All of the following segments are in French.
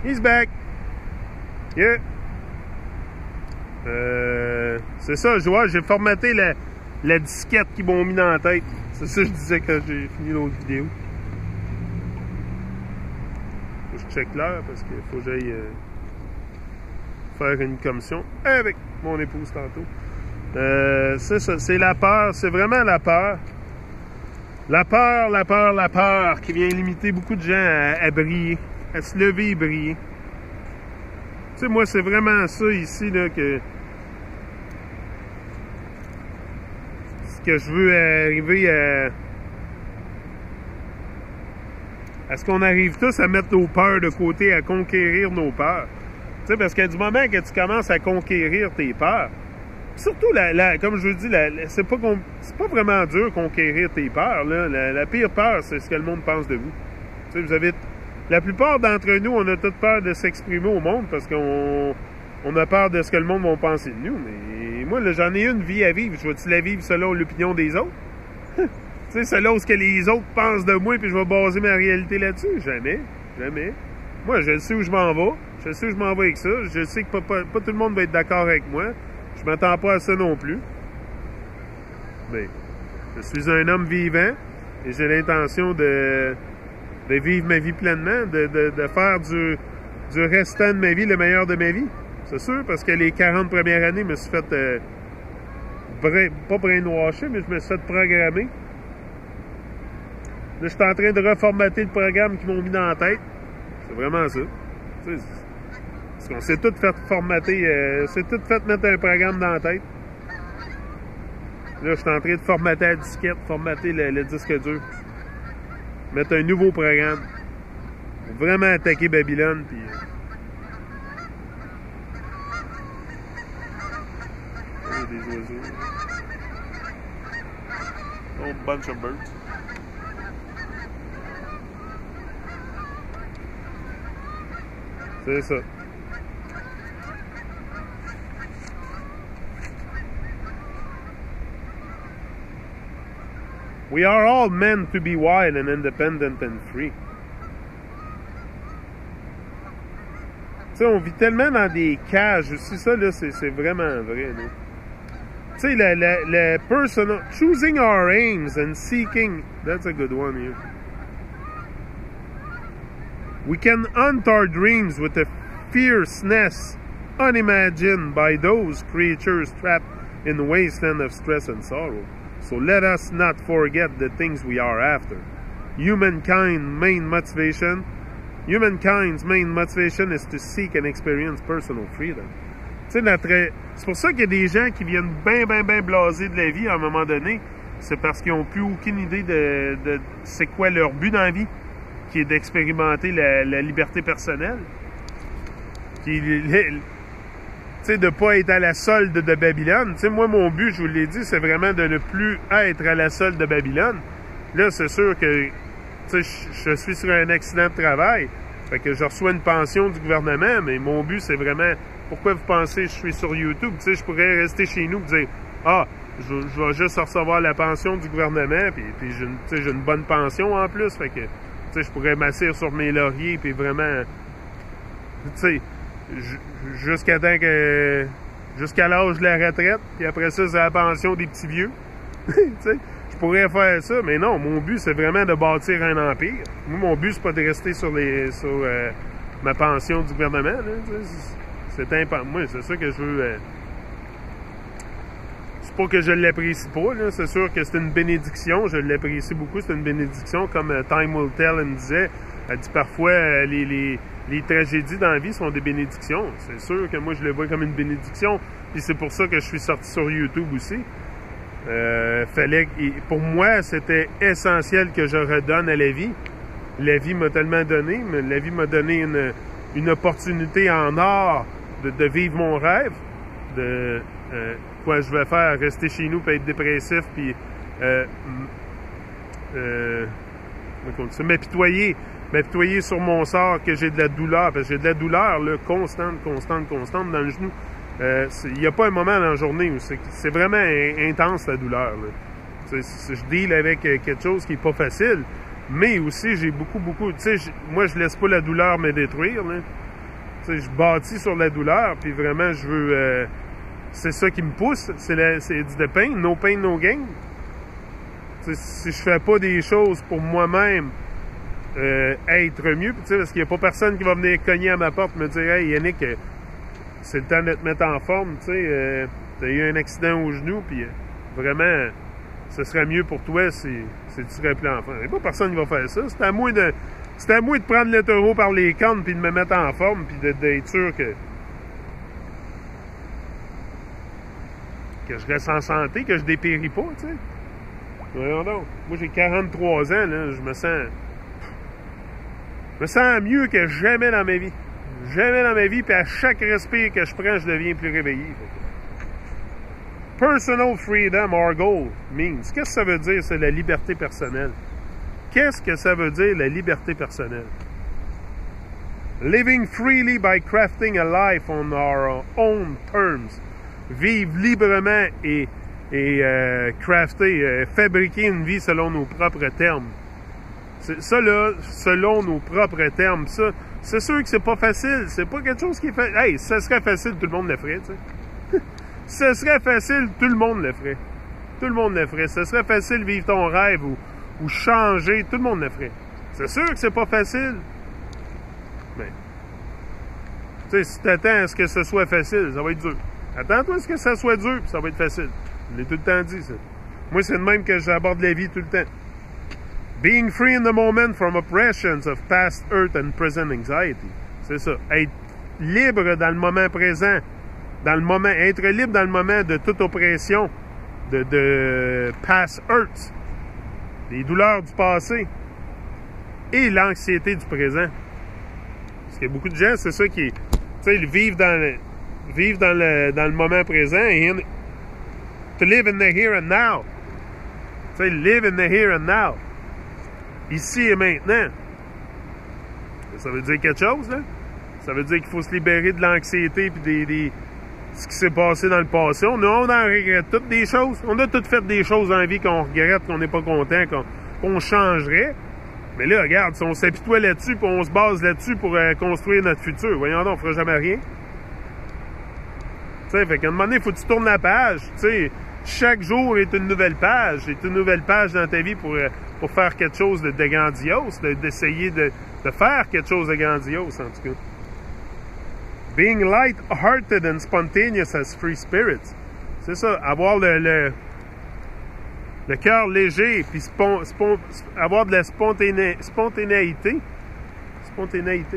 He's back. Yeah. C'est ça, je vois, j'ai formaté la disquette qu'ils m'ont mis dans la tête. C'est ça que je disais quand j'ai fini l'autre vidéo. Faut que je check l'heure parce qu'il faut que j'aille faire une commission avec mon épouse tantôt. C'est ça, c'est la peur, c'est vraiment la peur. La peur qui vient limiter beaucoup de gens à briller, à se lever et briller. Tu sais, moi, c'est vraiment ça ici, là, que je veux arriver à ce qu'on arrive tous à mettre nos peurs de côté, à conquérir nos peurs. Tu sais, parce qu'à du moment que tu commences à conquérir tes peurs, surtout, comme je vous dis, c'est pas vraiment dur conquérir tes peurs. Là. La pire peur, c'est ce que le monde pense de vous. Tu sais, vous avez... La plupart d'entre nous, on a toute peur de s'exprimer au monde parce qu'on a peur de ce que le monde va penser de nous. Mais moi, là, j'en ai une vie à vivre. Je vais-tu la vivre selon l'opinion des autres? Tu sais, selon ce que les autres pensent de moi, puis je vais baser ma réalité là-dessus? Jamais. Jamais. Moi, je sais où je m'en vais. Je sais où je m'en vais avec ça. Je sais que pas tout le monde va être d'accord avec moi. Je m'attends pas à ça non plus. Mais je suis un homme vivant et j'ai l'intention de vivre ma vie pleinement, de faire du restant de ma vie le meilleur de ma vie. C'est sûr, parce que les 40 premières années, je me suis fait pas brainwasher, mais je me suis fait programmer. Là, je suis en train de reformater le programme qu'ils m'ont mis dans la tête. C'est vraiment ça. Parce qu'on s'est tout fait formater, s'est tout fait mettre un programme dans la tête. Là, je suis en train de formater la disquette, formater le disque dur. Mettre un nouveau programme. Pour vraiment attaquer Babylone. Puis, il y a des oiseaux. Oh, bunch of birds. C'est ça. We are all meant to be wild and independent and free. Tu sais, on vit tellement dans des cages aussi. Ça, là, c'est vraiment vrai, là. Tu sais, le personal... Choosing our aims and seeking... That's a good one here. We can hunt our dreams with a fierceness unimagined by those creatures trapped in the wasteland of stress and sorrow. So let us not forget the things we are after. Humankind's main motivation is to seek and experience personal freedom. Tu sais, c'est pour ça qu'il y a des gens qui viennent bien blasés de la vie à un moment donné. C'est parce qu'ils n'ont plus aucune idée de c'est quoi leur but dans la vie, qui est d'expérimenter la liberté personnelle. Tu sais, de ne pas être à la solde de Babylone. Tu sais, moi, mon but, je vous l'ai dit, c'est vraiment de ne plus être à la solde de Babylone. Là, c'est sûr que, tu sais, je suis sur un accident de travail. Fait que je reçois une pension du gouvernement, mais mon but, c'est vraiment, pourquoi vous pensez que je suis sur YouTube? Tu sais, je pourrais rester chez nous et dire, je vais juste recevoir la pension du gouvernement, puis j'ai une bonne pension en plus. Fait que, tu sais, je pourrais m'asseoir sur mes lauriers, puis vraiment, tu sais, jusqu'à l'âge de la retraite, puis après ça, c'est la pension des petits vieux. Tu sais, je pourrais faire ça, mais non, mon but, c'est vraiment de bâtir un empire. Moi, mon but, c'est pas de rester sur ma pension du gouvernement. Là, c'est important. Moi, c'est ça que je veux. C'est pas que je l'apprécie pas, là. C'est sûr que c'est une bénédiction. Je l'apprécie beaucoup, c'est une bénédiction. Comme Time Will Tell me disait, elle dit parfois les tragédies dans la vie sont des bénédictions. C'est sûr que moi, je le vois comme une bénédiction. Puis c'est pour ça que je suis sorti sur YouTube aussi. Pour moi, c'était essentiel que je redonne à la vie. La vie m'a tellement donné, mais la vie m'a donné une opportunité en or de vivre mon rêve. Quoi je vais faire? Rester chez nous, puis être dépressif, puis m'apitoyer sur mon sort, que j'ai de la douleur, parce que j'ai de la douleur là, constante dans le genou. Il n'y a pas un moment dans la journée où c'est vraiment intense la douleur. Là. Je deal avec quelque chose qui n'est pas facile, mais aussi j'ai beaucoup, tu sais, moi je laisse pas la douleur me détruire. Là. Tu sais, je bâtis sur la douleur, puis vraiment, je veux... c'est ça qui me pousse, c'est du pain, no pain, no gain. Tu sais, si je fais pas des choses pour moi-même, être mieux, tu sais, parce qu'il n'y a pas personne qui va venir cogner à ma porte et me dire « Hey, Yannick, c'est le temps de te mettre en forme, tu sais, t'as eu un accident au genou, puis vraiment, ce serait mieux pour toi si tu serais plus en forme. » Il n'y a pas personne qui va faire ça. C'est à moi de prendre le taureau par les cornes puis de me mettre en forme puis d'être sûr que je reste en santé, que je dépéris pas, tu sais. Voyons donc. Moi, j'ai 43 ans, là, je me sens mieux que jamais dans ma vie. Jamais dans ma vie, puis à chaque respire que je prends, je deviens plus réveillé. Personal freedom or goal means. Qu'est-ce que ça veut dire, c'est la liberté personnelle? Qu'est-ce que ça veut dire, la liberté personnelle? Living freely by crafting a life on our own terms. Vivre librement et crafter, fabriquer une vie selon nos propres termes. Ça, là, selon nos propres termes, ça, c'est sûr que c'est pas facile. C'est pas quelque chose qui est facile. Hey, si ça serait facile, tout le monde le ferait, tu sais. Si ça serait facile, tout le monde le ferait. Tout le monde le ferait. Si ça serait facile de vivre ton rêve ou changer, tout le monde le ferait. C'est sûr que c'est pas facile. Mais, tu sais, si t'attends à ce que ce soit facile, ça va être dur. Attends-toi à ce que ça soit dur, puis ça va être facile. Je l'ai tout le temps dit, ça. Moi, c'est de même que j'aborde la vie tout le temps. Being free in the moment from oppressions of past hurt and present anxiety. C'est ça. Être libre dans le moment présent. Être libre dans le moment de toute oppression, de past hurts, des douleurs du passé et l'anxiété du présent. Parce qu'il y a beaucoup de gens, c'est ça qui est... Tu sais, ils vivent dans le moment présent et to live in the here and now. Tu sais, live in the here and now. Ici et maintenant. Ça veut dire quelque chose, là? Ça veut dire qu'il faut se libérer de l'anxiété puis ce qui s'est passé dans le passé. On en regrette toutes des choses. On a toutes fait des choses dans la vie qu'on regrette, qu'on n'est pas content, qu'on changerait. Mais là, regarde, si on s'apitoie là-dessus puis on se base là-dessus pour construire notre futur, voyons donc, on fera jamais rien. Tu sais, fait qu'à un moment donné, il faut que tu tournes la page. Tu sais, chaque jour est une nouvelle page. C'est une nouvelle page dans ta vie pour faire quelque chose de grandiose, d'essayer de faire quelque chose de grandiose, en tout cas. Being light-hearted and spontaneous as free spirits. C'est ça, avoir le cœur léger, puis avoir de la spontanéité. Spontanéité.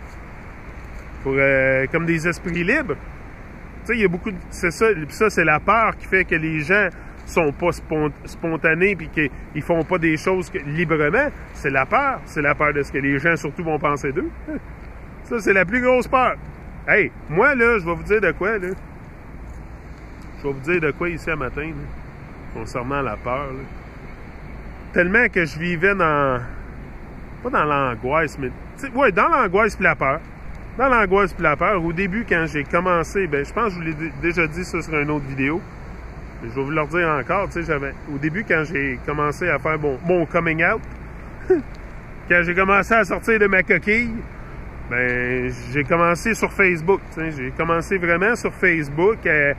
Pour, comme des esprits libres. Tu sais, il y a beaucoup de... C'est ça, c'est la peur qui fait que les gens sont pas spontanés puis qu'ils font pas des choses librement. C'est la peur. C'est la peur de ce que les gens, surtout, vont penser d'eux. Ça, c'est la plus grosse peur. Hey, moi, là, je vais vous dire de quoi, là. Je vais vous dire de quoi ici à matin, là, concernant la peur, là. Tellement que je vivais dans... Pas dans l'angoisse, mais... Ouais, dans l'angoisse puis la peur. Dans l'angoisse puis la peur, au début, quand j'ai commencé, ben je pense que je vous l'ai déjà dit ça sur une autre vidéo, mais je vais vous le redire encore, tu sais, au début, quand j'ai commencé à faire mon coming out, quand j'ai commencé à sortir de ma coquille, ben j'ai commencé sur Facebook, tu sais, j'ai commencé vraiment sur Facebook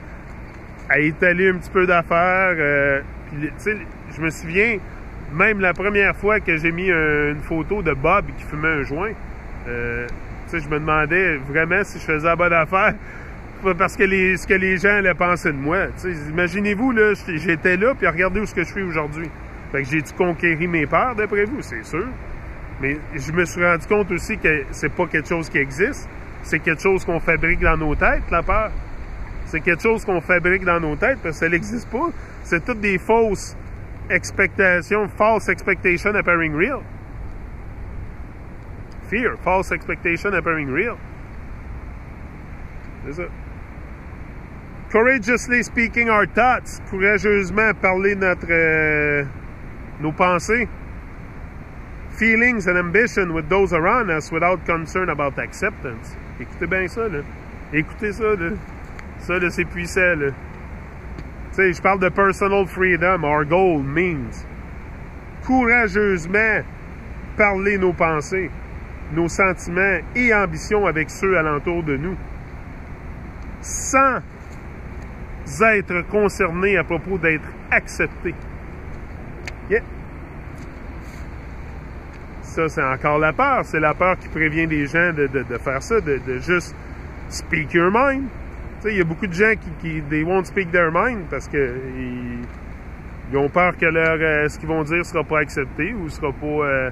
à étaler un petit peu d'affaires, puis tu sais, je me souviens, même la première fois que j'ai mis une photo de Bob qui fumait un joint, tu sais, je me demandais vraiment si je faisais la bonne affaire parce que ce que les gens allaient penser de moi. Tu sais, imaginez-vous, là, j'étais là, puis regardez où ce que je suis aujourd'hui. Fait que j'ai-tu conquéri mes peurs, d'après vous? C'est sûr. Mais je me suis rendu compte aussi que c'est pas quelque chose qui existe. C'est quelque chose qu'on fabrique dans nos têtes, la peur. C'est quelque chose qu'on fabrique dans nos têtes parce que ça n'existe pas. C'est toutes des fausses expectations, false expectation appearing real. Fear, false expectation appearing real. C'est ça. Courageously speaking our thoughts. Courageusement parler nos pensées. Feelings and ambition with those around us without concern about acceptance. Écoutez bien ça, là. Écoutez ça, là. Ça, là, c'est puissant, là. Tu sais, je parle de personal freedom. Our goal means courageusement parler nos pensées. nos sentiments et ambitions avec ceux alentour de nous, sans être concernés à propos d'être acceptés. Yeah. Ça, c'est encore la peur. C'est la peur qui prévient les gens de faire ça, de juste speak your mind. Tu sais, il y a beaucoup de gens qui they won't speak their mind parce que ils ont peur que ce qu'ils vont dire sera pas accepté ou sera pas...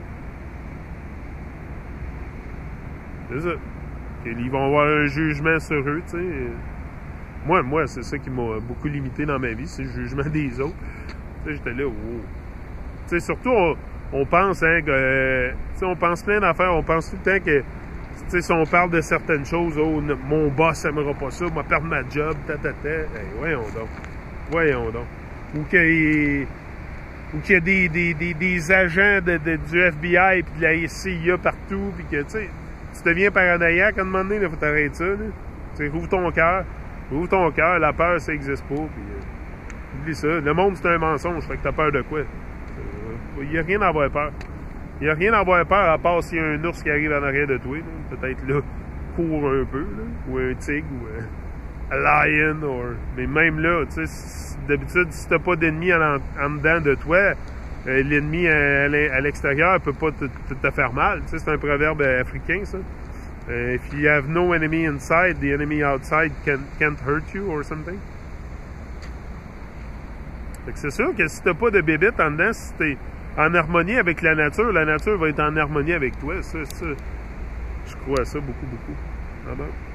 c'est ça. Ils vont avoir un jugement sur eux, tu sais. Moi, c'est ça qui m'a beaucoup limité dans ma vie, c'est le jugement des autres. Tu sais, j'étais là, wow. Tu sais, surtout, on pense, hein, que... tu sais, on pense plein d'affaires. On pense tout le temps que, tu sais, si on parle de certaines choses, oh, mon boss n'aimera pas ça, m'a perdre ma job, Hey, voyons donc. Voyons donc. Ou qu'il y a des agents du FBI et de la CIA partout, puis que, tu sais, tu deviens paranoïaque à un moment donné, il faut t'arrêter ça, là. Tu sais, ouvre ton cœur, la peur, ça n'existe pas, puis oublie ça. Le monde, c'est un mensonge, fait que t'as peur de quoi? Il n'y a rien à avoir peur. Il n'y a rien à avoir peur, à part s'il y a un ours qui arrive en arrière de toi, là. Peut-être là, cours un peu, là, ou un tigre, ou un lion, mais même là, tu sais, d'habitude, si t'as pas d'ennemi en dedans de toi, l'ennemi à l'extérieur peut pas te faire mal. Tu sais, c'est un proverbe africain, ça. If you have no enemy inside, the enemy outside can't hurt you, or something. Fait que c'est sûr que si t'as pas de bébête en dedans, si t'es en harmonie avec la nature va être en harmonie avec toi. Ça je crois à ça beaucoup. Ah bon?